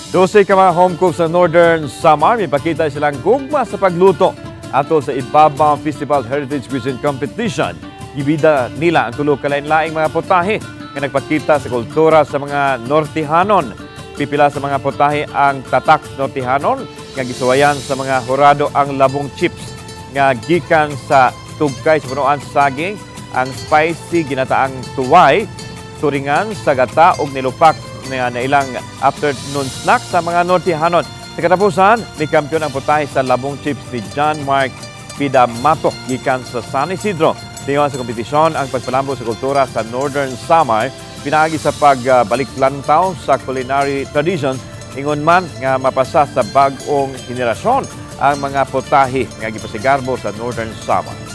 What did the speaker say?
12 ka mga home cooks sa Northern Samar, ipakita silang gugma sa pagluto ato sa Ibabang Festival Heritage Cuisine Competition. Gibida nila ang tulo kalain-laing mga putahe na nagpakita sa kultura sa mga Nortihanon. Pipila sa mga putahe ang tatak Nortihanon nga gisuwayan sa mga hurado ang labong chips nga gikan sa tugkay sa punuan sa saging, ang spicy ginataang tuway, turingan sa gata ug nilupak na ilang afternoon snack sa mga Nortihanon. Sa katapusan, may kampiyon ang putahe sa labong chips ni John Mark Pidamato gikan sa San Isidro. Tingawan sa kompetisyon ang pagpalambo sa kultura sa Northern Samar, pinagi sa pagbalik lantaw sa culinary tradition, ingon man nga mapasa sa bag-ong henerasyon ang mga putahe nga gipasigarbo sa Northern Samar.